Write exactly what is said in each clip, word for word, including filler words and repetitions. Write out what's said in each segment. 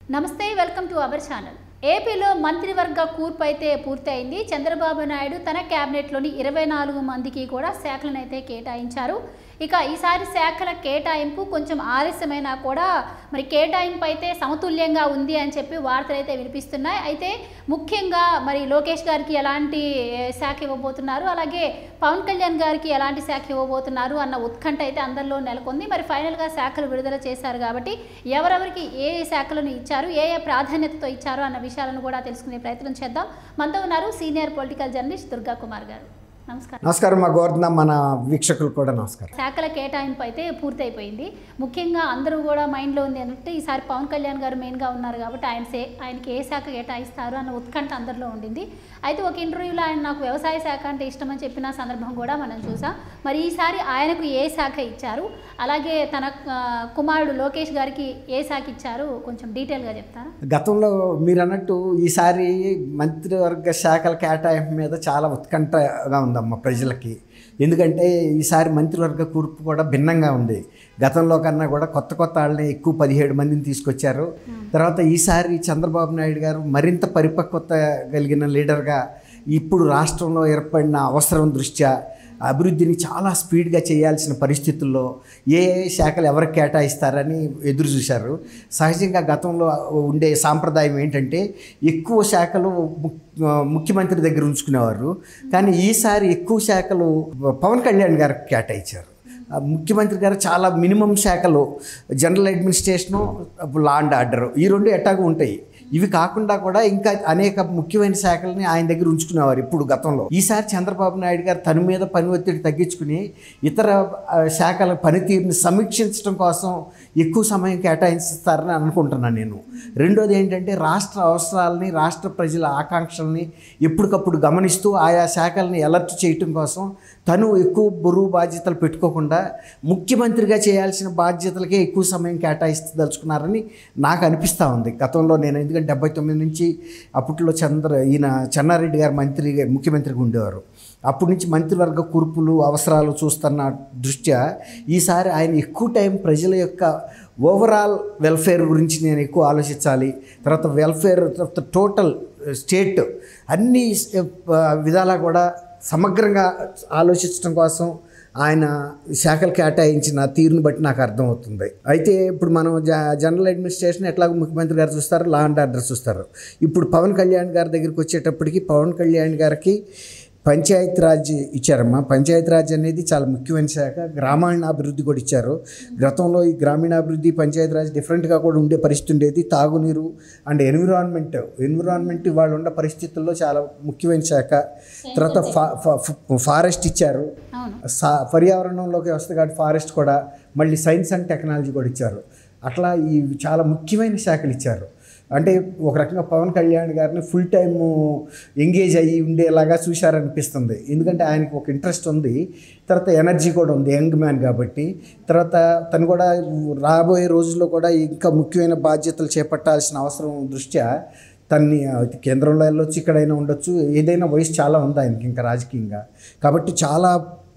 నమస్తే, welcome to our channel. ఏపీలో మంత్రివర్గ కూర్పు అయితే పూర్తయింది. చంద్రబాబు నాయుడు తన క్యాబినెట్లోని ఇరవై నాలుగు మందికి కూడా శాఖలను అయితే కేటాయించారు. ఇక ఈసారి శాఖల కేటాయింపు కొంచెం ఆలస్యమైనా కూడా మరి కేటాయింపు అయితే సమతుల్యంగా ఉంది అని చెప్పి వార్తలు అయితే వినిపిస్తున్నాయి. అయితే ముఖ్యంగా మరి లోకేష్ గారికి ఎలాంటి శాఖ ఇవ్వబోతున్నారు, అలాగే పవన్ కళ్యాణ్ గారికి ఎలాంటి శాఖ ఇవ్వబోతున్నారు అన్న ఉత్కంఠ అయితే అందరిలో నెలకొంది. మరి ఫైనల్గా శాఖలు విడుదల చేశారు కాబట్టి ఎవరెవరికి ఏ ఏ శాఖలను ఇచ్చారు, ఏ ఏ ప్రాధాన్యతతో ఇచ్చారు అన్న విషయాలను కూడా తెలుసుకునే ప్రయత్నం చేద్దాం. మనతో ఉన్నారు senior political journalist Durga Kumar గారు. నమస్కారం. నమస్కారం మా గోవర్ధన, మన వీక్షకులు కూడా నమస్కారం. శాఖల కేటాయింపు అయితే పూర్తయిపోయింది. ముఖ్యంగా అందరూ కూడా మైండ్లో ఉంది అంటే ఈసారి పవన్ కళ్యాణ్ గారు మెయిన్గా ఉన్నారు కాబట్టి ఆయన సే ఆయనకి ఏ శాఖ కేటాయిస్తారు అన్న ఉత్కంఠ అందరిలో ఉండింది. అయితే ఒక ఇంటర్వ్యూలో ఆయన నాకు వ్యవసాయ శాఖ అంటే ఇష్టమని చెప్పిన సందర్భం కూడా మనం చూసాం. మరి ఈసారి ఆయనకు ఏ శాఖ ఇచ్చారు, అలాగే తన కుమారుడు లోకేష్ గారికి ఏ శాఖ ఇచ్చారు, కొంచెం డీటెయిల్గా చెప్తారా? గతంలో మీరు అన్నట్టు ఈసారి మంత్రివర్గ శాఖల కేటాయింపు మీద చాలా ఉత్కంఠగా ఉందమ్మ ప్రజలకి. ఎందుకంటే ఈసారి మంత్రివర్గ కూర్పు కూడా భిన్నంగా ఉంది. గతంలో కన్నా కూడా కొత్త కొత్త వాళ్ళని ఎక్కువ పదిహేడు మందిని తీసుకొచ్చారు. తర్వాత ఈసారి చంద్రబాబు నాయుడు గారు మరింత పరిపక్వత కలిగిన లీడర్గా ఇప్పుడు రాష్ట్రంలో ఏర్పడిన అవసరం దృష్ట్యా అభివృద్ధిని చాలా స్పీడ్గా చేయాల్సిన పరిస్థితుల్లో ఏ ఏ శాఖలు ఎవరికి కేటాయిస్తారని ఎదురు చూశారు. సహజంగా గతంలో ఉండే సాంప్రదాయం ఏంటంటే ఎక్కువ శాఖలు ముఖ్యమంత్రి దగ్గర ఉంచుకునేవారు. కానీ ఈసారి ఎక్కువ శాఖలు పవన్ కళ్యాణ్ గారికి కేటాయించారు. ముఖ్యమంత్రి గారు చాలా మినిమం శాఖలు general administration, law and order, ఈ రెండు ఎట్టాగా ఉంటాయి. ఇవి కాకుండా కూడా ఇంకా అనేక ముఖ్యమైన శాఖలని ఆయన దగ్గర ఉంచుకునేవారు ఇప్పుడు గతంలో. ఈసారి చంద్రబాబు నాయుడు గారు తన మీద పని ఒత్తిడి తగ్గించుకుని ఇతర శాఖల పనితీరుని సమీక్షించడం కోసం ఎక్కువ సమయం కేటాయిస్తారని అనుకుంటున్నాను నేను. రెండోది ఏంటంటే రాష్ట్ర అవసరాలని, రాష్ట్ర ప్రజల ఆకాంక్షల్ని ఎప్పటికప్పుడు గమనిస్తూ ఆయా శాఖల్ని అలర్ట్ చేయటం కోసం తను ఎక్కువ బరువు బాధ్యతలు పెట్టుకోకుండా ముఖ్యమంత్రిగా చేయాల్సిన బాధ్యతలకే ఎక్కువ సమయం కేటాయిస్తదలుచుకున్నారని నాకు అనిపిస్తూ ఉంది గతంలో. నేను ఎందుకంటే డెబ్బై తొమ్మిది నుంచి అప్పట్లో చంద్ర ఈయన చెన్నారెడ్డి గారు మంత్రి ముఖ్యమంత్రిగా ఉండేవారు. అప్పటి నుంచి మంత్రివర్గ కూర్పులు అవసరాలు చూస్తున్న దృష్ట్యా ఈసారి ఆయన ఎక్కువ టైం ప్రజల యొక్క ఓవరాల్ వెల్ఫేర్ గురించి నేను ఎక్కువ ఆలోచించాలి. తర్వాత వెల్ఫేర్, తర్వాత టోటల్ స్టేట్ అన్ని విధాలా కూడా సమగ్రంగా ఆలోచించడం కోసం ఆయన శాఖలు కేటాయించిన తీరుని బట్టి నాకు అర్థమవుతుంది. అయితే ఇప్పుడు మనం జ జనరల్ అడ్మినిస్ట్రేషన్ ఎట్లాగో ముఖ్యమంత్రి గారు చూస్తారు, లా అండ్ ఆర్డర్ చూస్తారు. ఇప్పుడు పవన్ కళ్యాణ్ గారి దగ్గరికి వచ్చేటప్పటికి పవన్ కళ్యాణ్ గారికి పంచాయతీరాజ్ ఇచ్చారమ్మా. పంచాయతీరాజ్ అనేది చాలా ముఖ్యమైన శాఖ. గ్రామీణాభివృద్ధి కూడా ఇచ్చారు. గతంలో ఈ గ్రామీణాభివృద్ధి, పంచాయతీరాజ్ డిఫరెంట్గా కూడా ఉండే పరిస్థితి ఉండేది. తాగునీరు అండ్ ఎన్విరాన్మెంట్ ఎన్విరాన్మెంట్ వాళ్ళు ఉన్న పరిస్థితుల్లో చాలా ముఖ్యమైన శాఖ. తర్వాత ఫా ఫారెస్ట్ ఇచ్చారు. సా పర్యావరణంలోకి వస్తుంది కాబట్టి ఫారెస్ట్ కూడా, మళ్ళీ సైన్స్ అండ్ టెక్నాలజీ కూడా ఇచ్చారు. అట్లా ఈ చాలా ముఖ్యమైన శాఖలు ఇచ్చారు. అంటే ఒక రకంగా పవన్ కళ్యాణ్ గారిని ఫుల్ టైము ఎంగేజ్ అయ్యి ఉండేలాగా చూశారనిపిస్తుంది. ఎందుకంటే ఆయనకు ఒక ఇంట్రెస్ట్ ఉంది, తర్వాత ఎనర్జీ కూడా ఉంది, యంగ్ మ్యాన్ కాబట్టి. తర్వాత తను కూడా రాబోయే రోజుల్లో కూడా ఇంకా ముఖ్యమైన బాధ్యతలు చేపట్టాల్సిన అవసరం దృష్ట్యా తన్ని కేంద్రంలో వెళ్ళొచ్చు, ఇక్కడైనా ఉండొచ్చు, ఏదైనా వయసు చాలా ఉంది ఆయనకి ఇంకా రాజకీయంగా. కాబట్టి చాలా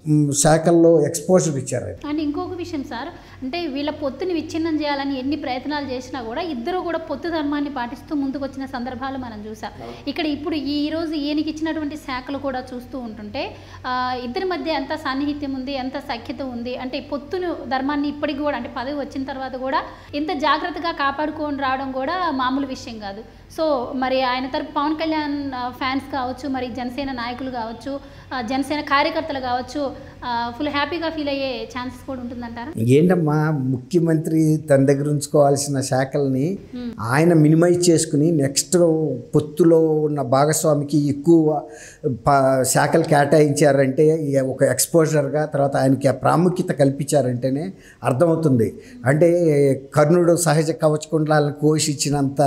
శాఖల్లో ఎక్స్పోజర్ ఇచ్చారు. అండ్ ఇంకొక విషయం సార్, అంటే వీళ్ళ పొత్తుని విచ్ఛిన్నం చేయాలని ఎన్ని ప్రయత్నాలు చేసినా కూడా ఇద్దరు కూడా పొత్తు ధర్మాన్ని పాటిస్తూ ముందుకు వచ్చిన సందర్భాలు మనం చూసాం. ఇక్కడ ఇప్పుడు ఈ రోజు ఈయనకి ఇచ్చినటువంటి శాఖలు కూడా చూస్తూ ఉంటుంటే ఇద్దరి మధ్య ఎంత సాన్నిహిత్యం ఉంది, ఎంత సఖ్యత ఉంది. అంటే పొత్తును ధర్మాన్ని ఇప్పటికి కూడా, అంటే పదవి వచ్చిన తర్వాత కూడా ఇంత జాగ్రత్తగా కాపాడుకొని రావడం కూడా మామూలు విషయం కాదు. సో మరి ఆయన తరపు పవన్ కళ్యాణ్ ఫ్యాన్స్ కావచ్చు, మరి జనసేన నాయకులు కావచ్చు, జనసేన కార్యకర్తలు కావచ్చు, ఫుల్ హ్యాపీగా ఫీల్ అయ్యే ఛాన్సెస్ కూడా ఉంటుందంటారా? ఏంటమ్మా, ముఖ్యమంత్రి తన దగ్గర ఉంచుకోవాల్సిన శాఖల్ని ఆయన మినిమైజ్ చేసుకుని నెక్స్ట్ పొత్తులో ఉన్న భాగస్వామికి ఎక్కువ శాఖలు కేటాయించారంటే ఒక ఎక్స్పోజర్గా, తర్వాత ఆయనకి ప్రాముఖ్యత కల్పించారంటేనే అర్థమవుతుంది. అంటే కర్ణుడు సహజ కవచకుండాలను కోషించినంత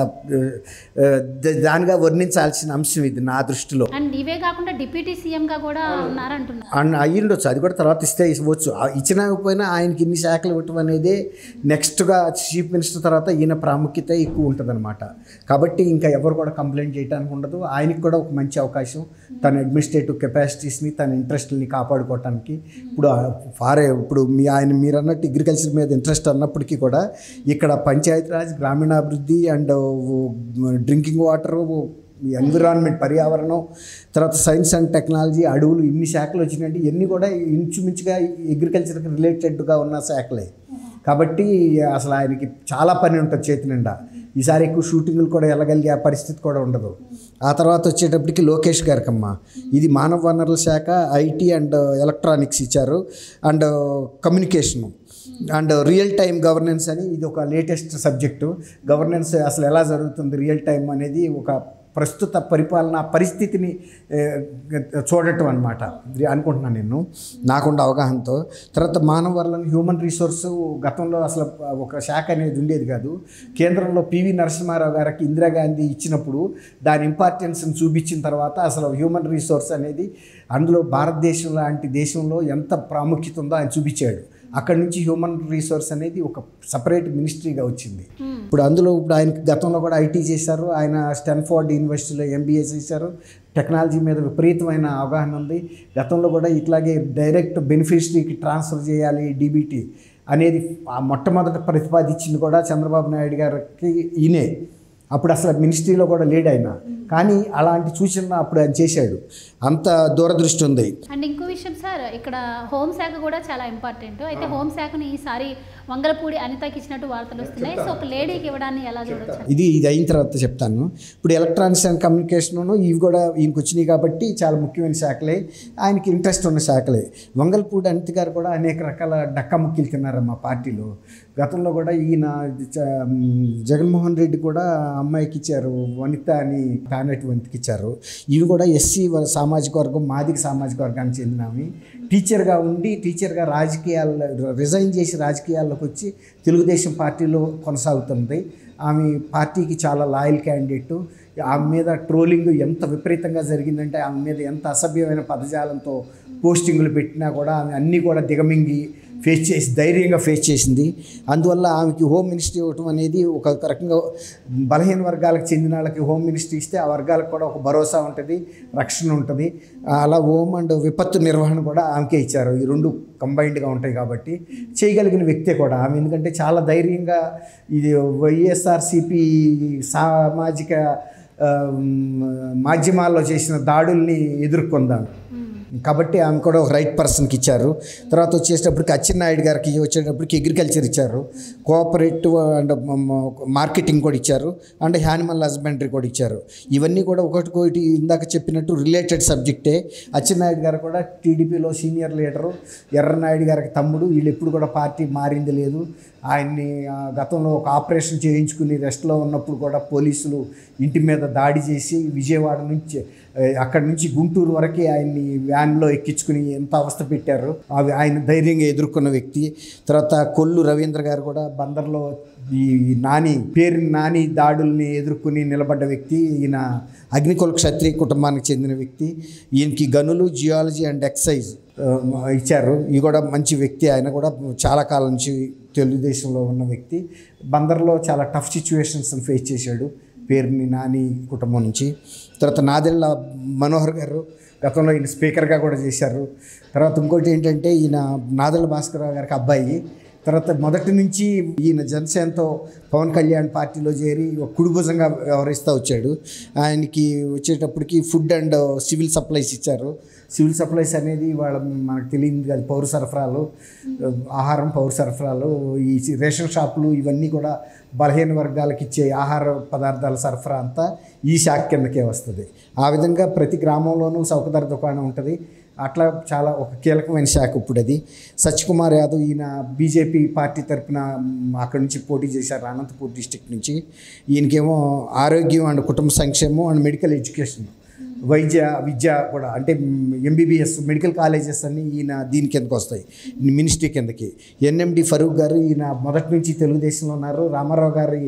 దానిగా వర్ణించాల్సిన అంశం ఇది నా దృష్టిలో. అండ్ ఇవే కాకుండా డిప్యూటీ సీఎంగా కూడా ఉన్నారంటున్నారు. అయ్యిండొచ్చు, అది కూడా తర్వాత ఇస్తే ఇవ్వచ్చు. ఇచ్చినా పోయినా ఆయనకి ఇన్ని శాఖలు ఇవ్వటం ఇవ్వటం అనేది నెక్స్ట్గా చీఫ్ మినిస్టర్ తర్వాత ఈయన ప్రాముఖ్యత ఎక్కువ ఉంటుందన్నమాట. కాబట్టి ఇంకా ఎవరు కూడా కంప్లైంట్ చేయడానికి ఉండదు. ఆయనకి కూడా ఒక మంచి అవకాశం తన అడ్మినిస్ట్రేటివ్ కెపాసిటీస్ని తన ఇంట్రెస్ట్ని కాపాడుకోవటానికి. ఇప్పుడు ఫారే ఇప్పుడు మీ ఆయన మీరు అన్నట్టు అగ్రికల్చర్ మీద ఇంట్రెస్ట్ అన్నప్పటికీ కూడా ఇక్కడ పంచాయతీరాజ్, గ్రామీణాభివృద్ధి అండ్ డ్రింకింగ్ వాటరు, ఎన్విరాన్మెంట్ పర్యావరణం, తర్వాత సైన్స్ అండ్ టెక్నాలజీ, అడవులు, ఇన్ని శాఖలు వచ్చినాయంటే ఇవన్నీ కూడా ఇంచుమించుగా అగ్రికల్చర్కి రిలేటెడ్గా ఉన్న శాఖలే. కాబట్టి అసలు ఆయనకి చాలా పని ఉంటుంది చేతి నిండా. ఈసారి ఎక్కువ షూటింగ్లు కూడా వెళ్ళగలిగే పరిస్థితి కూడా ఉండదు. ఆ తర్వాత వచ్చేటప్పటికి లోకేష్ గారికమ్మ ఇది మానవ వనరుల శాఖ, ఐటీ అండ్ ఎలక్ట్రానిక్స్ ఇచ్చారు, and communication and real time governance అని ఇది ఒక లేటెస్ట్ సబ్జెక్టు. గవర్నెన్స్ అసలు ఎలా జరుగుతుంది రియల్ టైం అనేది ఒక ప్రస్తుత పరిపాలన పరిస్థితిని చూడటం అనమాట అనుకుంటున్నాను నేను నాకున్న అవగాహనతో. తర్వాత మానవ వనరులను హ్యూమన్ రిసోర్సు గతంలో అసలు ఒక శాఖ అనేది ఉండేది కాదు. కేంద్రంలో పివి నరసింహారావు గారికి ఇందిరాగాంధీ ఇచ్చినప్పుడు దాని ఇంపార్టెన్స్ని చూపించిన తర్వాత అసలు హ్యూమన్ రిసోర్స్ అనేది అందులో భారతదేశం లాంటి దేశంలో ఎంత ప్రాముఖ్యత ఉందో ఆయన చూపించాడు. అక్కడి నుంచి హ్యూమన్ రిసోర్స్ అనేది ఒక సపరేట్ మినిస్ట్రీగా వచ్చింది. ఇప్పుడు అందులో ఇప్పుడు ఆయనకి గతంలో కూడా ఐటీ చేశారు, ఆయన స్టాన్ఫోర్డ్ యూనివర్సిటీలో ఎంబీఏ చేశారు, టెక్నాలజీ మీద విపరీతమైన అవగాహన ఉంది. గతంలో కూడా ఇట్లాగే డైరెక్ట్ బెనిఫిషరీకి ట్రాన్స్ఫర్ చేయాలి డీబీటీ అనేది ఆ మొట్టమొదట ప్రతిపాదించింది కూడా చంద్రబాబు నాయుడు గారికి ఈయనే. అప్పుడు అసలు మినిస్ట్రీలో కూడా లేడు ఆయన, కానీ అలాంటి సూచన అప్పుడు ఆయన చేశాడు. అంత దూరదృష్టి ఉంది. అండ్ ఇంకో విషయం సార్, ఇక్కడ హోంశాఖ కూడా చాలా ఇంపార్టెంట్. అయితే హోంశాఖను ఈసారి వంగలపూడి అనితకి ఇచ్చినట్టు వార్తలు వస్తున్నాయి. సో ఒక లేడీకి ఇవ్వడాన్ని ఎలా చూడొచ్చు? ఇది ఇది అయిన తర్వాత చెప్తాను. ఇప్పుడు ఎలక్ట్రానిక్స్ అండ్ కమ్యూనికేషను ఇవి కూడా ఈయనకు వచ్చినాయి కాబట్టి చాలా ముఖ్యమైన శాఖలే, ఆయనకి ఇంట్రెస్ట్ ఉన్న శాఖలే. వంగలపూడి అనిత గారు కూడా అనేక రకాల డక్కా ముక్కీలు తిన్నారు మా పార్టీలో. గతంలో కూడా ఈయన జగన్మోహన్ రెడ్డి కూడా అమ్మాయికి ఇచ్చారు, వనిత అని టానెట్ వనితకి ఇచ్చారు. ఇవి కూడా ఎస్సీ సామాజిక వర్గం, మాదిక సామాజిక వర్గానికి చెందినవి. టీచర్గా ఉండి టీచర్గా రాజకీయాల్లో రిజైన్ చేసి రాజకీయాల్లోకి వచ్చి తెలుగుదేశం పార్టీలో కొనసాగుతుంది. ఆమె పార్టీకి చాలా లాయల్ క్యాండిడేటు. ఆమె మీద ట్రోలింగ్ ఎంత విపరీతంగా జరిగిందంటే ఆమె మీద ఎంత అసభ్యమైన పదజాలంతో పోస్టింగులు పెట్టినా కూడా ఆమె అన్నీ కూడా దిగమింగి ఫేస్ చేసి ధైర్యంగా ఫేస్ చేసింది. అందువల్ల ఆమెకి హోమ్ మినిస్ట్రీ ఇవ్వటం అనేది ఒక రకంగా బలహీన వర్గాలకు చెందిన వాళ్ళకి హోమ్ మినిస్ట్రీ ఇస్తే ఆ వర్గాలకు కూడా ఒక భరోసా ఉంటుంది, రక్షణ ఉంటుంది. అలా హోమ్ అండ్ విపత్తు నిర్వహణ కూడా ఆమెకే ఇచ్చారు. ఈ రెండు కంబైన్డ్గా ఉంటాయి కాబట్టి చేయగలిగిన వ్యక్తే కూడా ఆమె. ఎందుకంటే చాలా ధైర్యంగా ఇది వైఎస్ఆర్సీపీ సామాజిక మాధ్యమాల్లో చేసిన దాడుల్ని ఎదుర్కొందాం కాబట్టి ఆమె కూడా ఒక రైట్ పర్సన్కి ఇచ్చారు. తర్వాత వచ్చేటప్పటికి అచ్చెన్నాయుడు గారికి వచ్చేటప్పటికి అగ్రికల్చర్ ఇచ్చారు, కోఆపరేటివ్ అండ్ మార్కెటింగ్ కూడా ఇచ్చారు, అండ్ యానిమల్ హస్బెండరీ కూడా ఇచ్చారు. ఇవన్నీ కూడా ఒకటికొకటి ఇందాక చెప్పినట్టు రిలేటెడ్ సబ్జెక్టే. అచ్చెన్నాయుడు గారు కూడా టీడీపీలో సీనియర్ లీడరు, ఎర్రనాయుడు గారికి తమ్ముడు. వీళ్ళు ఎప్పుడు కూడా పార్టీ మారింది లేదు. ఆయన్ని గతంలో ఒక ఆపరేషన్ చేయించుకుని రెస్ట్లో ఉన్నప్పుడు కూడా పోలీసులు ఇంటి మీద దాడి చేసి విజయవాడ నుంచి అక్కడి నుంచి గుంటూరు వరకు ఆయన్ని వ్యాన్లో ఎక్కించుకుని ఎంత అవస్థ పెట్టారు. అవి ఆయన ధైర్యంగా ఎదుర్కొన్న వ్యక్తి. తర్వాత కొల్లు రవీంద్ర గారు కూడా బందర్లో ఈ నాని పేరు నాని దాడుల్ని ఎదుర్కొని నిలబడ్డ వ్యక్తి. ఈయన అగ్నికుల క్షత్రియ కుటుంబానికి చెందిన వ్యక్తి. ఈయనకి గనులు, జియాలజీ అండ్ ఎక్సైజ్ ఇచ్చారు. ఇది కూడా మంచి వ్యక్తి. ఆయన కూడా చాలా కాలం నుంచి తెలుగుదేశంలో ఉన్న వ్యక్తి. బందర్లో చాలా టఫ్ సిచ్యువేషన్స్ని ఫేస్ చేశాడు పేరుని నాని కుటుంబం నుంచి. తర్వాత నాదెళ్ల మనోహర్ గారు గతంలో ఈయన స్పీకర్గా కూడా చేశారు. తర్వాత ఇంకోటి ఏంటంటే ఈయన నాదెళ్ల భాస్కరరావు గారికి అబ్బాయి. తర్వాత మొదటి నుంచి ఈయన జనసేనతో పవన్ కళ్యాణ్ పార్టీలో చేరి ఒక కుడిభుజంగా వ్యవహరిస్తూ వచ్చాడు. ఆయనకి వచ్చేటప్పటికి ఫుడ్ అండ్ సివిల్ సప్లైస్ ఇచ్చారు. సివిల్ సప్లైస్ అనేది వాళ్ళ మనకు తెలియదు కాదు, పౌర సరఫరాలు, ఆహారం పౌర సరఫరాలు, ఈ రేషన్ షాపులు ఇవన్నీ కూడా బలహీన వర్గాలకు ఇచ్చే ఆహార పదార్థాల సరఫరా అంతా ఈ శాఖ కిందకే వస్తుంది. ఆ విధంగా ప్రతి గ్రామంలోనూ చౌకధర దుకాణం ఉంటుంది. అట్లా చాలా ఒక కీలకమైన శాఖ ఇప్పుడు అది. సత్యకుమార్ యాదవ్ ఈయన బీజేపీ పార్టీ తరఫున అక్కడి నుంచి పోటీ చేశారు, అనంతపూర్ డిస్టిక్ నుంచి. ఈయనకేమో ఆరోగ్యం అండ్ కుటుంబ సంక్షేమం అండ్ మెడికల్ ఎడ్యుకేషన్, వైద్య విద్య కూడా అంటే ఎంబీబీఎస్ మెడికల్ కాలేజెస్ అన్నీ ఈయన దీని కిందకి వస్తాయి, మినిస్ట్రీ కిందకి. ఎన్ఎండి ఫరూక్ గారు ఈయన మొదటి నుంచి తెలుగుదేశంలో ఉన్నారు. రామారావు గారి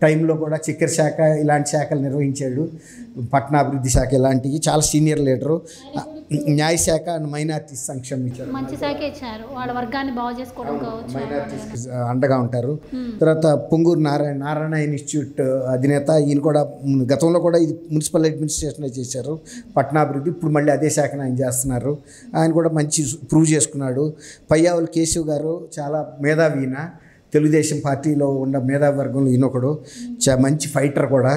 టైంలో కూడా చక్కెర శాఖ ఇలాంటి శాఖలు నిర్వహించాడు. పట్టణాభివృద్ధి శాఖ ఇలాంటివి చాలా సీనియర్ లీడరు. న్యాయశాఖ అండ్ మైనార్టీస్ సంక్షేమం ఇచ్చారు. మంచి శాఖ ఇచ్చారు. వాళ్ళ వర్గాన్ని బాగు చేసుకోవడం కావచ్చు, మైనార్టీస్ అండగా ఉంటారు. తర్వాత పొంగూరు నారాయణ నారాయణ ఇన్స్టిట్యూట్ అధినేత, ఈయన కూడా గతంలో కూడా ఇది మున్సిపల్ అడ్మినిస్ట్రేషన్ చేశారు పట్టణాభివృద్ధి. ఇప్పుడు మళ్ళీ అదే శాఖను ఆయన చేస్తున్నారు. ఆయన కూడా మంచి ప్రూవ్ చేసుకున్నాడు. పయ్యావుల కేశవ్ గారు చాలా మేధావీన, తెలుగుదేశం పార్టీలో ఉన్న మేధావి వర్గంలో ఈయనొకడు. చా మంచి ఫైటర్ కూడా.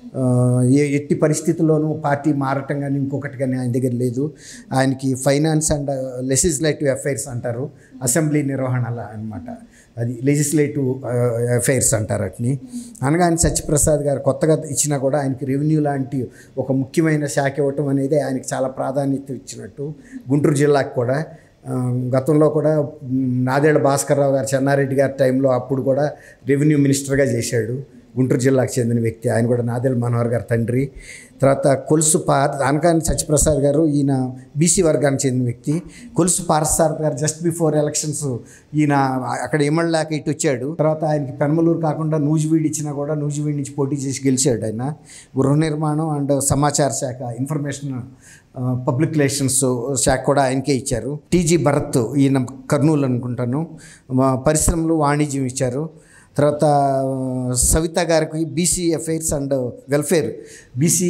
ఏ ఎట్టి పరిస్థితుల్లోనూ పార్టీ మారటం కానీ ఇంకొకటి కానీ ఆయన దగ్గర లేదు. ఆయనకి ఫైనాన్స్ అండ్ లెజిస్లేటివ్ అఫైర్స్ అంటారు, అసెంబ్లీ నిర్వహణల అనమాట. అది లెజిస్లేటివ్ అఫైర్స్ అంటారు అట్ని. అనగా ఆయన సత్యప్రసాద్ గారు కొత్తగా ఇచ్చినా కూడా ఆయనకి రెవెన్యూ లాంటి ఒక ముఖ్యమైన శాఖ ఇవ్వటం అనేది ఆయనకి చాలా ప్రాధాన్యత ఇచ్చినట్టు. గుంటూరు జిల్లాకు కూడా గతంలో కూడా నాదేళ్ల భాస్కర్రావు గారు చెన్నారెడ్డి గారి టైంలో అప్పుడు కూడా రెవెన్యూ మినిస్టర్గా చేశాడు. గుంటూరు జిల్లాకు చెందిన వ్యక్తి ఆయన కూడా, నాదేళ్ల మనోహర్ గారు తండ్రి. తర్వాత కొలుసు పార్ అనకాని సత్యప్రసాద్ గారు, ఈయన బీసీ వర్గానికి చెందిన వ్యక్తి. కొలుసు పార్సార్ గారు జస్ట్ బిఫోర్ ఎలక్షన్స్ ఈయన అక్కడ ఇమ్మడలేక ఇటు వచ్చాడు. తర్వాత ఆయనకి పెనమలూరు కాకుండా నూజివీడు ఇచ్చినా కూడా నూజివీడు నుంచి పోటీ చేసి గెలిచాడు ఆయన. గృహ నిర్మాణం అండ్ సమాచార శాఖ, ఇన్ఫర్మేషన్ పబ్లిక్ రిలేషన్స్ శాఖ కూడా ఆయనకే ఇచ్చారు. టీజీ భరత్, ఈయన కర్నూలు అనుకుంటాను, పరిశ్రమలు వాణిజ్యం ఇచ్చారు. తర్వాత సవిత గారికి BC affairs and welfare, BC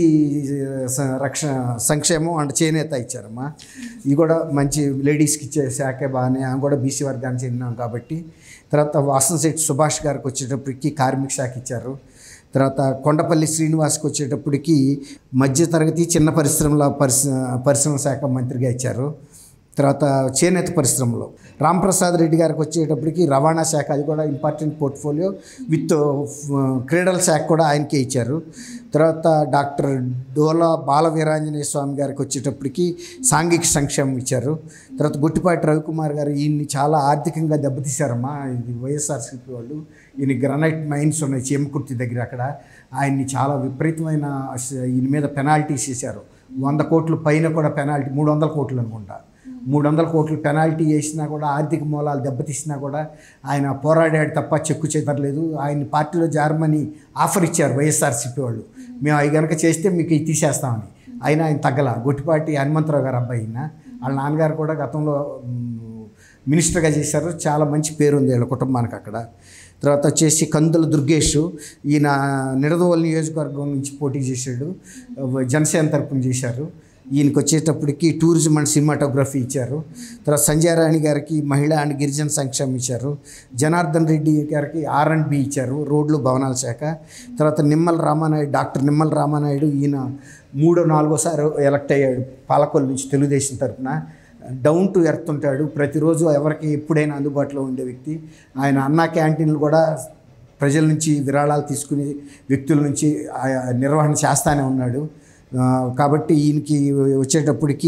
రక్షణ సంక్షేమం అండ్ చేనేత ఇచ్చారమ్మా. ఇది కూడా మంచి లేడీస్కి ఇచ్చే శాఖే బాగానే, ఆమె కూడా బీసీ వర్గానికి చెందినాం కాబట్టి. తర్వాత వాసనశెట్టి సుభాష్ గారికి వచ్చేటప్పటికి కార్మిక శాఖ ఇచ్చారు. తర్వాత కొండపల్లి శ్రీనివాస్కి వచ్చేటప్పటికి మధ్యతరగతి చిన్న పరిశ్రమల పరిశ్ర పరిశ్రమ శాఖ మంత్రిగా ఇచ్చారు. తర్వాత చేనేత పరిశ్రమలో రాంప్రసాద్ రెడ్డి గారికి వచ్చేటప్పటికి రవాణా శాఖ, అది కూడా ఇంపార్టెంట్ పోర్ట్ఫోలియో విత్ క్రీడల శాఖ కూడా ఆయనకే ఇచ్చారు. తర్వాత డాక్టర్ డోలా బాల వీరాంజనేయ స్వామి గారికి వచ్చేటప్పటికి సాంఘిక సంక్షేమం ఇచ్చారు. తర్వాత గుట్టిపాటి రవికుమార్ గారు, ఈయన్ని చాలా ఆర్థికంగా దెబ్బతీశారమ్మా ఇది వైఎస్ఆర్సీపీ వాళ్ళు. ఈయన గ్రనైట్ మైన్స్ ఉన్నాయి చీమకుర్తి దగ్గర, అక్కడ ఆయన్ని చాలా విపరీతమైన ఈయన మీద పెనాల్టీస్ చేశారు. వంద కోట్ల పైన కూడా పెనాల్టీ, మూడు వందల కోట్లు అనుకుంటా, మూడు వందల కోట్లు పెనాల్టీ వేసినా కూడా, ఆర్థిక మూలాలు దెబ్బతీసినా కూడా ఆయన పోరాడాడు తప్ప చెక్కు చెదరలేదు. ఆయన పార్టీలో జారమని ఆఫర్ ఇచ్చారు వైఎస్ఆర్సీపీ వాళ్ళు, మేము అవి కనుక చేస్తే మీకు ఇది తీసేస్తామని. అయినా ఆయన తగ్గల. గొట్టిపాటి హనుమంతరావు గారు అబ్బాయి అయినా, వాళ్ళ నాన్నగారు కూడా గతంలో మినిస్టర్గా చేశారు. చాలా మంచి పేరు ఉంది వీళ్ళ కుటుంబానికి అక్కడ. తర్వాత వచ్చేసి కందుల దుర్గేష్, ఈయన నిడదవోలు నియోజకవర్గం నుంచి పోటీ చేశాడు, జనసేన తరపున చేశారు. ఈయనకి వచ్చేటప్పటికి టూరిజం అండ్ సినిమాటోగ్రఫీ ఇచ్చారు. తర్వాత సంజయ్ రాణి గారికి మహిళా అండ్ గిరిజన సంక్షేమం ఇచ్చారు. జనార్దన్ రెడ్డి గారికి ఆర్ అండ్ బి ఇచ్చారు, రోడ్లు భవనాల శాఖ. తర్వాత నిమ్మల రామానాయుడు, డాక్టర్ నిమ్మల రామానాయుడు, ఈయన మూడో నాలుగోసారి ఎలక్ట్ అయ్యాడు పాలకొల్లు నుంచి తెలుగుదేశం తరఫున. డౌన్ టు ఎర్త్ ఉంటాడు, ప్రతిరోజు ఎవరికి ఎప్పుడైనా అందుబాటులో ఉండే వ్యక్తి. ఆయన అన్నా క్యాంటీన్లు కూడా ప్రజల నుంచి విరాళాలు తీసుకుని వ్యక్తుల నుంచి నిర్వహణ చేస్తానే ఉన్నాడు. కాబట్టి ఈయనకి వచ్చేటప్పటికి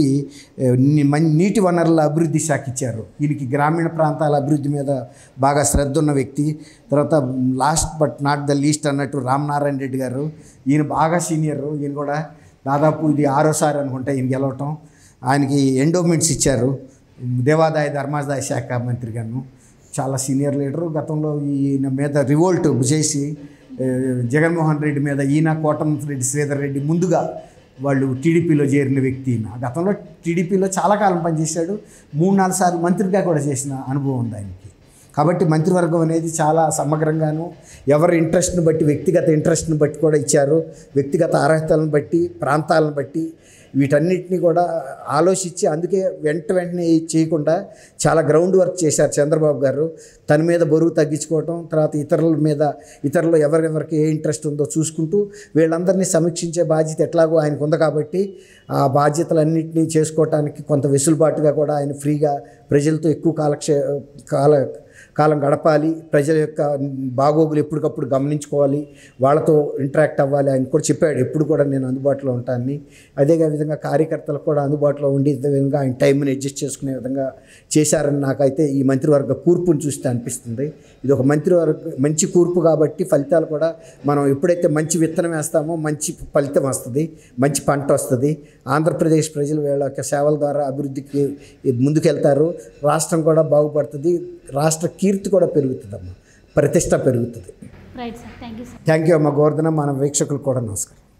నీటి వనరుల అభివృద్ధి శాఖ ఇచ్చారు. ఈయనకి గ్రామీణ ప్రాంతాల అభివృద్ధి మీద బాగా శ్రద్ధ ఉన్న వ్యక్తి. తర్వాత last but not the least అన్నట్టు రామనారాయణ రెడ్డి గారు, ఈయన బాగా సీనియర్. ఈయన కూడా దాదాపు ఇది ఆరోసారి అనుకుంటా ఈయన గెలవటం. ఆయనకి ఎండోమెంట్స్ ఇచ్చారు, దేవాదాయ ధర్మాదాయ శాఖ మంత్రిగాను. చాలా సీనియర్ లీడరు. గతంలో ఈయన మీద రివోల్ట్ చేసి జగన్మోహన్ రెడ్డి మీద ఈయన కోటమిరెడ్డి శ్రీధర్ రెడ్డి ముందుగా వాళ్ళు టీడీపీలో చేరిన వ్యక్తి. గతంలో టీడీపీలో చాలా కాలం పనిచేశాడు, మూడు నాలుగు సార్లు మంత్రిగా కూడా చేసిన అనుభవం ఉంది ఆయనకి. కాబట్టి మంత్రివర్గం అనేది చాలా సమగ్రంగాను, ఎవరి ఇంట్రెస్ట్ని బట్టి, వ్యక్తిగత ఇంట్రెస్ట్ని బట్టి కూడా ఇచ్చారు. వ్యక్తిగత అర్హతలను బట్టి, ప్రాంతాలను బట్టి వీటన్నిటిని కూడా ఆలోచించి, అందుకే వెంట వెంటనే చేయకుండా చాలా గ్రౌండ్ వర్క్ చేశారు చంద్రబాబు గారు. తన మీద బరువు తగ్గించుకోవటం, తర్వాత ఇతరుల మీద, ఇతరులు ఎవరెవరికి ఏ ఇంట్రెస్ట్ ఉందో చూసుకుంటూ వీళ్ళందరినీ సమీక్షించే బాధ్యత ఎట్లాగో ఆయనకు ఉంది. కాబట్టి ఆ బాధ్యతలన్నింటినీ చేసుకోవటానికి కొంత వెసులుబాటుగా కూడా ఆయన ఫ్రీగా ప్రజలతో ఎక్కువ కాలక్షే కాల కాలం గడపాలి, ప్రజల యొక్క బాగోగులు ఎప్పటికప్పుడు గమనించుకోవాలి, వాళ్ళతో ఇంటరాక్ట్ అవ్వాలి. ఆయన కూడా చెప్పాడు ఎప్పుడు కూడా నేను అందుబాటులో ఉంటానని. అదే విధంగా కార్యకర్తలకు కూడా అందుబాటులో ఉండే విధంగా ఆయన టైంని అడ్జస్ట్ చేసుకునే విధంగా చేశారని నాకైతే ఈ మంత్రివర్గ కూర్పును చూస్తే అనిపిస్తుంది. ఇది ఒక మంత్రివర్గ మంచి కూర్పు కాబట్టి ఫలితాలు కూడా మనం ఎప్పుడైతే మంచి విత్తనం వేస్తామో మంచి ఫలితం వస్తుంది, మంచి పంట వస్తుంది. ఆంధ్రప్రదేశ్ ప్రజలు వీళ్ళ యొక్క సేవల ద్వారా అభివృద్ధికి ముందుకెళ్తారు, రాష్ట్రం కూడా బాగుపడుతుంది, రాష్ట్ర కీర్తి కూడా పెరుగుతుందమ్మా, ప్రతిష్ట పెరుగుతుంది. Right sir, thank you sir. Thank you అమ్మ గోవర్ధన. మన వీక్షకులు కూడా నమస్కారం.